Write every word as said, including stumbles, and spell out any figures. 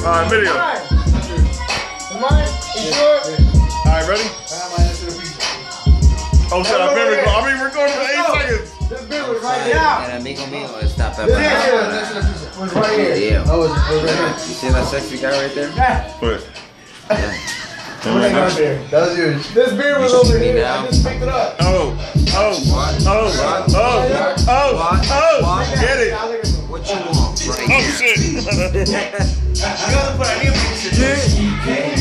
Alright, video. Mine? You sure? Alright, ready? Oh shit, I've been recording. I've been recording for eight seconds. This beer was right now. And amigo mío está This beer was right here. Yeah. Oh, it was right here. You see that sexy guy right there? What? Yeah. Right there. That was yours. This beer was over here. I just picked it up. Oh, oh, oh, oh, oh, oh, get it. What you want? Right Oh shit. here.